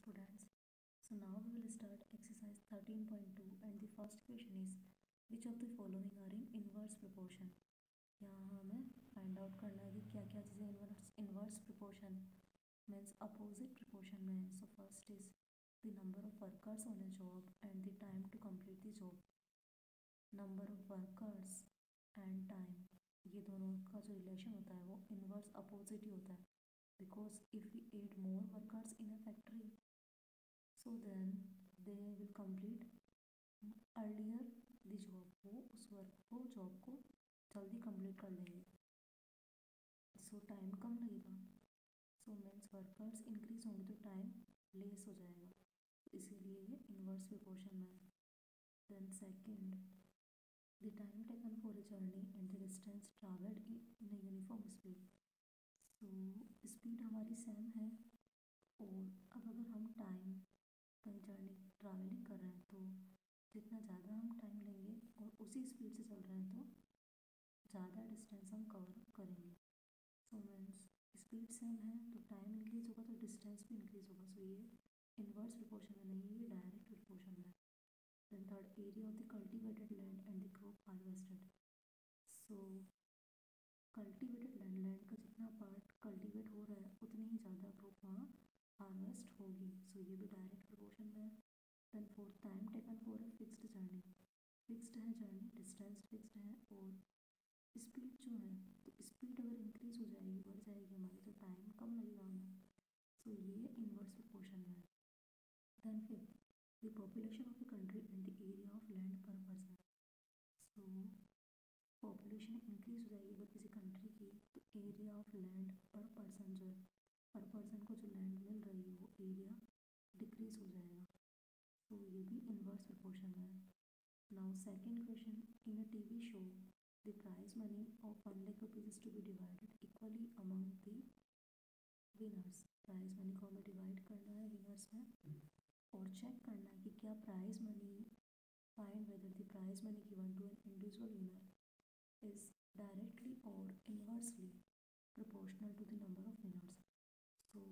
students. So now we will start exercise 13.2 and the first question is which of the following are in inverse proportion. यहाँ हमें find out करना है कि क्या क्या चीज़ें inverse proportion means opposite proportion में है. So first is the number of workers on a job and the time to complete the job. Number of workers and time, ये दोनों का जो रिलेशन होता है वो इनवर्स अपोजिट ही होता है. Because if we add more workers in a factory, so then they will complete earlier the job. वो उस वर्क को जॉब को जल्दी कंप्लीट कर लेंगे, सो टाइम कम लगेगा. सो मीन्स वर्कर्स इंक्रीज होंगे तो टाइम लेस हो जाएगा, इसीलिए ये इनवर्स प्रोपोर्शन में है. Then second, the time taken for a journey and the distance travelled in a uniform speed. तो स्पीड हमारी सेम है, और अब अगर हम टाइम कहीं जर्नी ट्रैवलिंग कर रहे हैं तो जितना ज़्यादा हम टाइम लेंगे और उसी स्पीड से चल रहे हैं तो ज़्यादा डिस्टेंस हम कवर करेंगे. सो मीन्स स्पीड सेम है तो टाइम इंक्रीज़ होगा तो डिस्टेंस भी इंक्रीज़ होगा. सो ये इनवर्स प्रोपोर्शन में नहीं है, ये डायरेक्ट प्रोपोर्शन में. Then third, area of the cultivated land and the crop harvested. So cultivated land का जितना पार्ट कल्टिवेट हो रहा है उतनी ही ज़्यादा क्रॉप वहाँ हार्वेस्ट होगी. सो ये भी डायरेक्ट प्रोपोर्शन में है. Then fourth, time taken for a fixed journey. Fixed है जर्नी, डिस्टेंस फिक्स्ड है और स्पीड जो है, तो स्पीड अगर इंक्रीज हो जाएगी, बढ़ जाएगी हमारी, तो टाइम कम लगेगा हमें. सो ये इनवर्स प्रोपोर्शन में है. Then fifth, the population of the country and the area of land per person. So population increase हो जाएगी अगर किसी कंट्री की, तो area of land per person जो है, पर पर्सन को जो लैंड मिल रही है वो एरिया डिक्रीज हो जाएगा. तो ये भी इनवर्स प्रोपोर्शन में है. Now second question, in a TV show the prize money of 1 lakh rupees is to be divided equally among the winners. Prize money को हमें डिवाइड करना है विनर्स में और चेक करना है कि क्या prize money, find whether the prize money given to an individual winner is directly or inversely proportional to the number of winners. So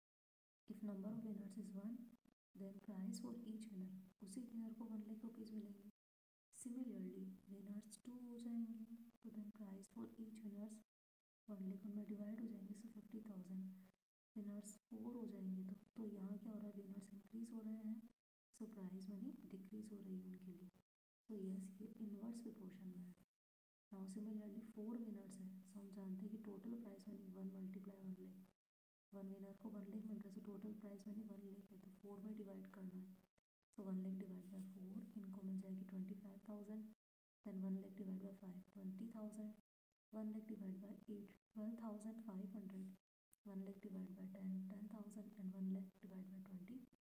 if number of winners is 1, then prize for each winner, उसी winner को 1 lakh rupees मिलेंगे. Similarly winners 2 हो जाएंगे तो then prize for each winners 1 lakh उनमें divide हो जाएंगे, so 50,000. Winners 4 हो जाएंगे तो यहाँ क्या हो रहा है, विनर्स इंक्रीज हो रहे हैं, सो प्राइज मनी डिक्रीज हो रही है उनके लिए. तो यस, ये इनवर्स प्रोपोर्शन में है. नाउ सिमिलरली 4 विनर्स हैं, सो हम जानते हैं कि total prize money 1 multiply 1 lakh, 1 winner को 1 लाख मिल रहा है, so total prize money 1 lakh है, तो 4 में डिवाइड करना है. सो 1 लाख डिवाइड बाई 4, इनको मिल जाएगी 25,000. Then 1 lakh divide by 5, 20,000. 1 lakh divide by 8, 12,500. 1 lakh divide by 10, 10,000. And 1 lakh divide by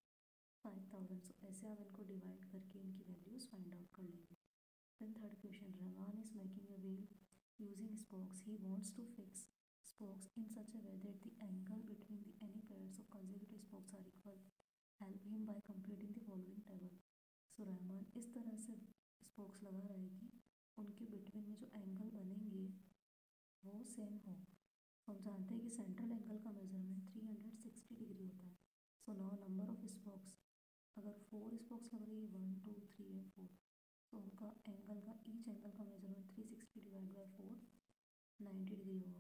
25,000. So ऐसे आप इनको डिवाइड करके इनकी वैल्यूज़ फाइंड आउट कर लेंगे. Then third question, Rahman is making a wheel using spokes. He wants to fix spokes in such a way that the angle between the any pairs of consecutive spokes are equal. Help him by computing the following table. So Rahman इस तरह से spokes लगा रहा है कि उनके between में जो एंगल बनेंगे वो सेम हो. हम जानते हैं कि सेंट्रल एंगल का मेजरमेंट 360 डिग्री होता है. So now number of spokes, अगर 4 स्पोक्स लग रही है, 1 2 3 एंड 4, तो उनका एंगल का ईच एंगल का मेजरमेंट 360 डिवाइड बाई 4 90 डिग्री होगा.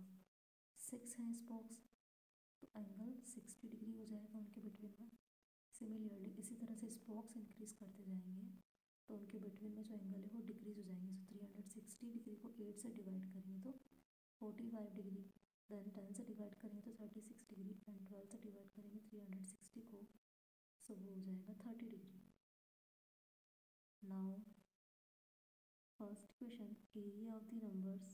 6 हैं स्पोक्स तो एंगल 60 डिग्री हो जाएगा उनके बिटवीन में. सिमिलरली इसी तरह से स्पोक्स इंक्रीज करते जाएंगे तो उनके बिटवीन में जो एंगल है वो डिक्रीज हो जाएंगे. सो 360 डिग्री को 8 से डिवाइड करेंगे तो 45 डिग्री, देन 10 से डिवाइड करेंगे तो 36 डिग्री, एंड 12 से डिवाइड करेंगे 360 को, सो वो हो जाएगा 30 degree. Now first question, area of the numbers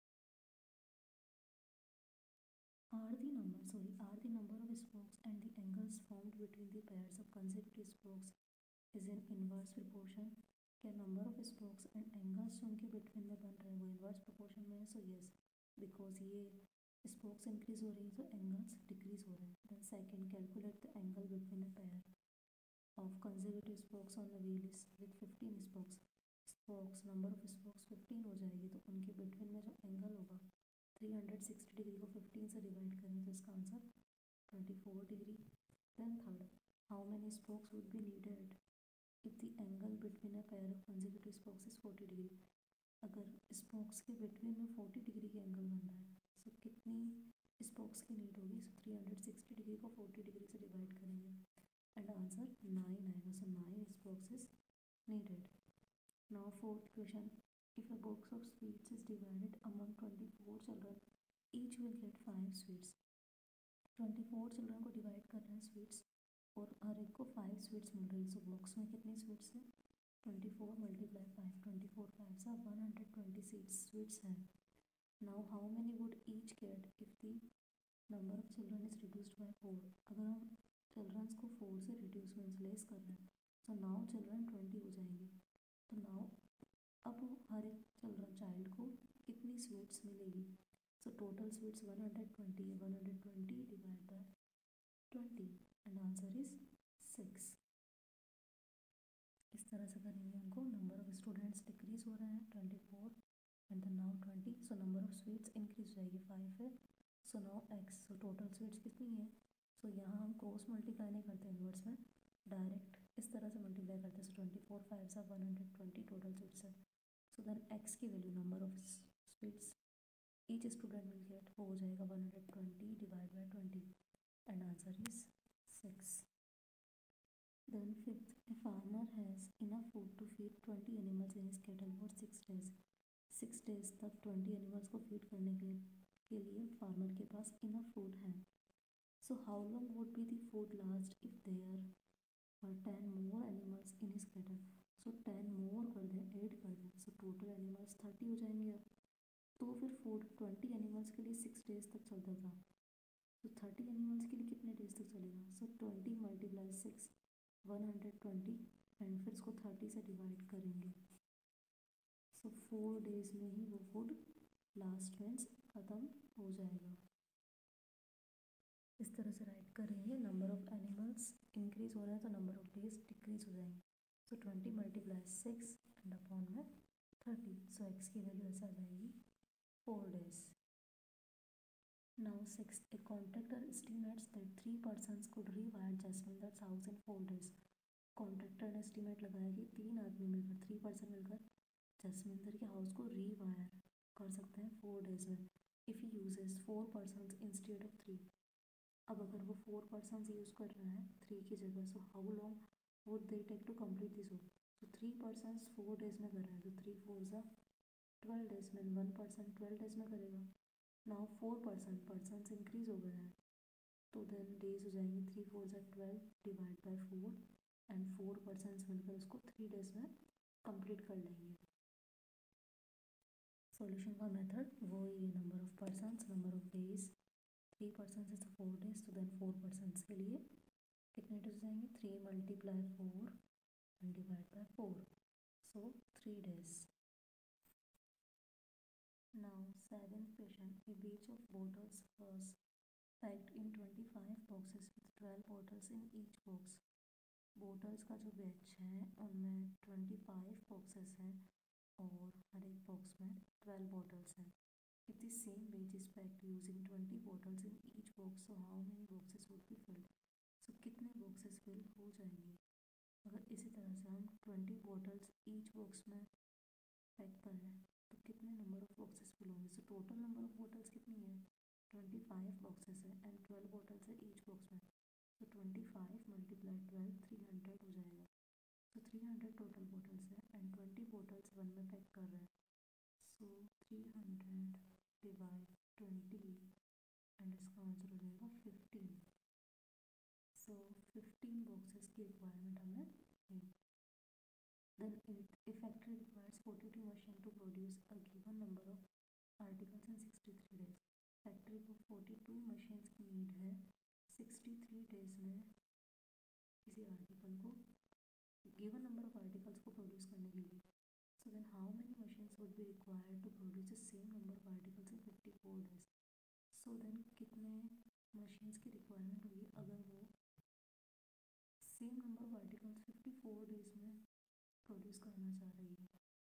are the number of spokes and the angles formed between the pairs of consecutive spokes is in inverse proportion. क्या number of spokes and angles जो उनके between में बन रहे हैं वो inverse proportion में है. so yes, because ये spokes increase हो रही है तो angles decrease हो रहे हैं. then second, calculate the angle between a pair of consecutive spokes on a wheel is with 15 spokes. Spokes, number of spokes 15 हो जाएगी तो उनके बिटवीन में जो एंगल होगा 360 डिग्री को 15 से डिवाइड करें तो इसका answer 24 degree. Then third, how spokes would be needed if the angle between a pair of consecutive spokes is 40 degree. अगर स्पोक्स के बिटवीन में 40 डिग्री की एंगल बन रहा है, सो कितनी स्पोक्स की नीड होगी? सो 360 डिग्री को 40 डिग्री से डिवाइड करेंगे एंड आंसर 9 आएगा. So 9 spokes is needed. Now fourth question, if a box of sweets is divided among 24 children, each will get 5 sweets. 24 children को डिवाइड कर रहे हैं स्वीट्स और हर एक को 5 स्वीट्स मिल रही है. सो बॉक्स में कितनी स्वीट्स है? 24 मल्टीप्लाई 5, 24 5 सा 120 स्वीट्स हैं. Now how many would each get if the number of children is reduced by 4. अगर हम चिल्ड्रंस को 4 से रिड्यूस मीन्स लेस कर रहे हैं, तो नाउ चिल्ड्रन 20 हो जाएंगे. तो नाउ अब हर एक चाइल्ड को कितनी स्वीट्स मिलेगी? सो टोटल स्वीट्स 120 है. 120 divide by 20 and answer is 6. इस तरह से करेंगे उनको. नंबर ऑफ स्टूडेंट्स डिक्रीज हो रहे हैं 24 and then now 20. So number of sweets increase हो जाएगी 5 है. So now x. So total sweets कितनी है? सो यहाँ हम क्रॉस मल्टीप्लाई नहीं करते इनवर्स में, डायरेक्ट इस तरह से मल्टीप्लाई करते हैं. सो 24 5 सा 120 टोटल स्वीट्स है. सो देन एक्स की value number of sweets each student will get वो हो जाएगा 120 divide by 20 and answer is 6. Then fifth, a farmer has enough food to feed 20 animals in his cattle for 6 days. 6 days तक 20 animals को feed करने के लिए farmer के पास enough food है. So how long would be the food last if there were 10 more animals in his cattle? So 10 more कर दें, add कर दें, so total animals 30 हो जाएंगे. तो फिर फूड 20 एनिमल्स के लिए 6 डेज तक चलता था, तो 30 एनिमल्स के लिए कितने डेज तक चलेगा? सो 20 मल्टीप्लाई 6 120 एंड फिर इसको 30 से डिवाइड करेंगे. सो 4 डेज में ही वो फूड लास्ट मीन्स ख़त्म हो जाएगा. इस तरह से राइट करेंगे. नंबर ऑफ एनिमल्स इंक्रीज हो रहे हैं तो नंबर ऑफ डेज डिक्रीज हो जाएंगे. सो 20 मल्टीप्लाई 6 एंड अपॉन में 30. सो एक्स की वैल्यू ऐसा आ जाएगी 4 days. Now sixth, a contractor estimates that 3 persons could rewire Jasminder's house in 4 days. Contractor ने एस्टिमेट लगाया कि 3 आदमी मिलकर 3 पर्सन मिलकर जसमिंदर के हाउस को रीवायर कर सकते हैं 4 डेज में if he uses 4 person instead of 3. अब अगर वो 4 पर्सन यूज़ कर रहे हैं 3 की जगह, so how long would they take to complete this work? तो 3 पर्सन 4 डेज में कर रहे हैं, तो 3 4 ज़ा 12 डेज में, 1 पर्सन 12 डेज में करेगा. नाउ 4 पर्सन इंक्रीज हो गए हैं, तो देन डेज हो जाएंगे 3 4 ज़ा 12 डिवाइड बाय 4 एंड 4 पर्सन मिलकर उसको 3 डेज में कंप्लीट कर लेंगे. सॉल्यूशन का मेथड वो ही, number of person number of days. 3 person is 4 days, तो देन 4 पर्सन के लिए कितने डेज जाएंगे? 3 multiply 4 and divide by 4, so 3 days. Now seventh question, a batch of bottles was packed in 25 boxes with 12 bottles in each box. Bottles का जो batch है उनमें 25 boxes हैं और हर एक बॉक्स में 12 बॉटल्स हैं. If the same batch is packed using 20 bottles in each box, so how many boxes would be filled? So कितने बॉक्सेस फिल हो जाएंगे? अगर इसी तरह से हम 20 बॉटल्स ईच बॉक्स में पैक कर रहे हैं तो कितने नंबर ऑफ बॉक्सेस फिल होंगे? So total number of bottles कितनी है? 25 बॉक्सेस है एंड 12 बॉटल्स है ईच बॉक्स में, तो 25 मल्टीप्लाई 12 300 हो जाएगा. तो 300 टोटल बॉटल्स है एंड 20 बॉटल्स 1 में पैक कर रहे हैं, सो 300 डिवाइड 20 एंड इसका आंसर हो जाएगा 15. सो 15 बॉक्सेस की रिक्वायरमेंट हमें है. Then a factory requires 42 machines to produce a given number of articles in 63 days. Factory को 42 मशीन्स की नीड है 63 डेज में किसी आर्टिकल को, गिवन नंबर ऑफ आर्टिकल्स को प्रोड्यूस करने के लिए. So then how many machines would be required to produce the same number of articles in 54 days? So then कितने मशीन्स की रिक्वायरमेंट होगी अगर वो same number of articles 54 days में प्रोड्यूस करना चाह रही है?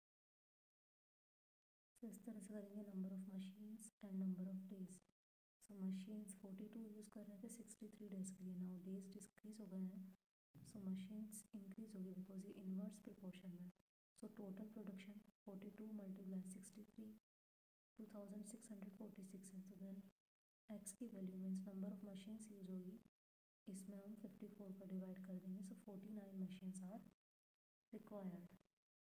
तो इस तरह से करेंगे number of machines and number of days. So machines 42 use कर रहे थे 63 डेज के लिए, नाउ डेज डिक्रीज हो गए हैं, सो मशीन्स इंक्रीज होगी बिकॉज ये इन्वर्स प्रोपोर्शन में। सो टोटल प्रोडक्शन 42 मल्टीप्लाई 63 2646 है। तो देन एक्स की value means number of machines use होगी, इसमें हम 54 को डिवाइड कर देंगे। So 49 machines are required.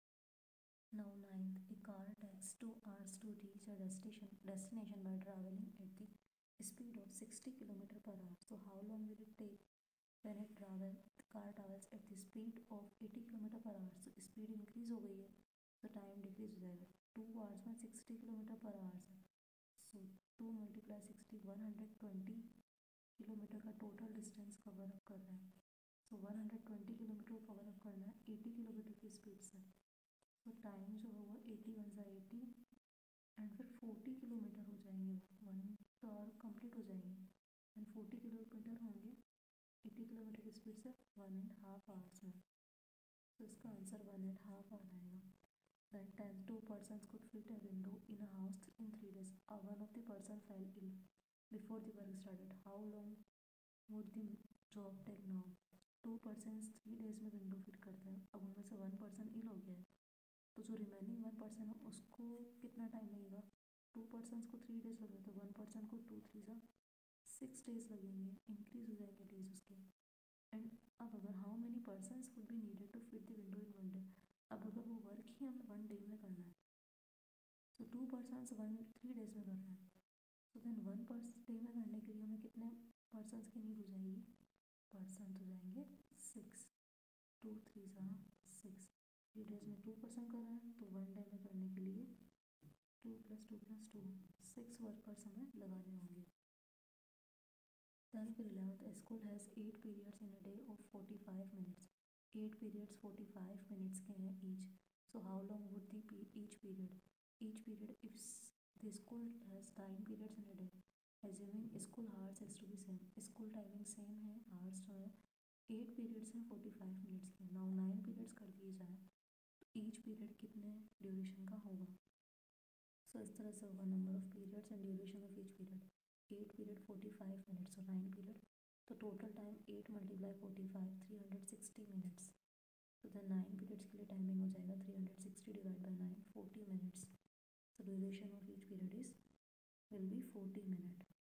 Now ninth, a car takes 2 hours to reach a destination by traveling at the speed of 60 km per hour. So how long will it take when it car travels at the speed of 80 km per hour? So speed increase हो गई है तो time decrease हो जाएगा। 2 hours में 60 km per hour है, सो 2 × 60 120 kilometre का टोटल डिस्टेंस कवर अप कर रहा है। सो 120 किलोमीटर कवर अप करना है 80 किलोमीटर की स्पीड से। तो टाइम जो होगा 80 × 80 एंड फिर 40 किलोमीटर हो जाएंगे, 1 आवर कंप्लीट हो जाएंगे एंड 40 किलोमीटर होंगे 80 किलोमीटर की स्पीड से 1.5 आवर्स में। तो इसका आंसर 1.5 आवर आएगा। Then 2 persons could fit a window in a house in 3 days. One of the person fell ill before the work started. How long would the job take now? 2 persons 3 days में window fit करते हैं। अब उनमें से 1 person इल हो गया है, तो जो रिमेनिंग 1 पर्सन है उसको कितना टाइम लगेगा? 2 पर्सन को 3 डेज लगे तो 1 पर्सन को 2 3 6 डेज लगेंगे, इंक्रीज हो जाएंगे डेज उसके। एंड अब अगर how many persons would be needed to fit the window in 1 day, अब अगर वो वर्क ही हमें 1 डे में करना है, तो 2 पर्सन 3 डेज में कर रहे हैं, तो देन 1 डे में करने के लिए हमें कितने पर्सनस की नीड हो जाएगी? पर्सन हो जाएंगे 6, 2 3 6। 3 डेज में 2 पर्सन कर रहे हैं तो 1 डे में करने के लिए 2 + 2 + 2 6 वर्कर्स हमें लगाने होंगे। Then for 11th, a school has 8 periods in a day of 45 minutes. 8 periods 45 minutes के हैं each. So how long would each period? Each period, if the school has 9 periods in a day, assuming school hours has to be same. School timing same है, hours जो है 8 periods हैं 45 minutes के। Now 9 periods कर दिए जाए तो each period कितने ड्यूरेशन का होगा? So इस तरह से होगा number of periods and duration of each period. 8 period 45 minutes और 9 पीरियड, तो टोटल टाइम 8 × 45 360 मिनट्स। तो देन 9 पीरियड्स के लिए टाइमिंग हो जाएगा 360 डिवाइड बाई 9 40 मिनट्स। तो duration of each period will be 40 minute.